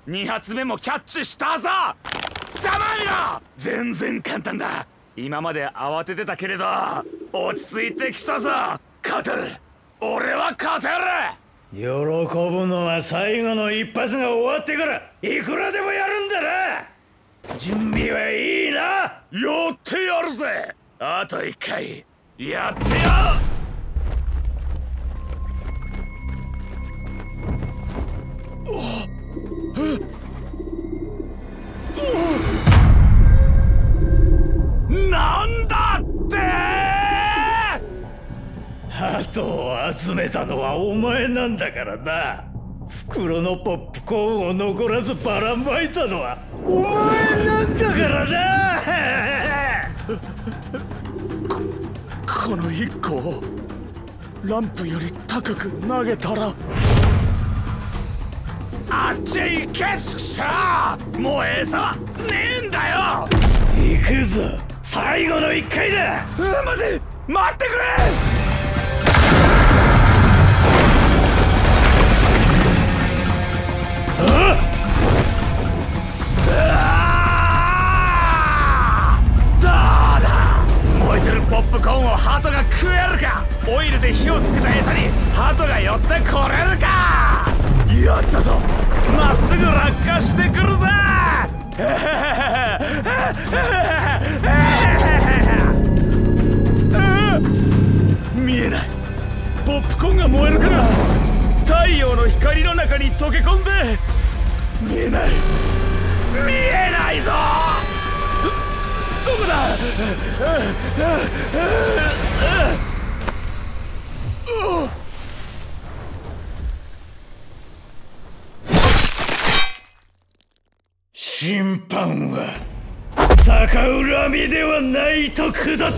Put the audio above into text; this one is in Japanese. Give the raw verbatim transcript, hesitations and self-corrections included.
に発目もキャッチしたぞ。ざまあみろ。全然簡単だ。今まで慌ててたけれど落ち着いてきたぞ。勝てる、俺は勝てる。 喜ぶのは最後の一発が終わってからいくらでもやるんだな。準備はいいな。 やってやるぜ。あと一回やってよ。なんだって鳩を集めたのはお前なんだからな。袋のポップコーンを残らずばらまいたのはお前なんだからな。 こ, この一個をランプより高く投げたらあっち行けっしゃ。もう餌はねえんだよ。 行くぞ、最後の一回だ。 うわ、待て、待ってくれ。燃えてるポップコーンを鳩が食えるか。オイルで火をつけた餌に鳩が寄ってこれるか。やったぞ、まっすぐ落下してくるぜ。見えない。ポップコーンが燃えるから太陽の光の中に溶け込んで見えない、見えないぞ。どこだ。 審判は逆恨みではないと下った。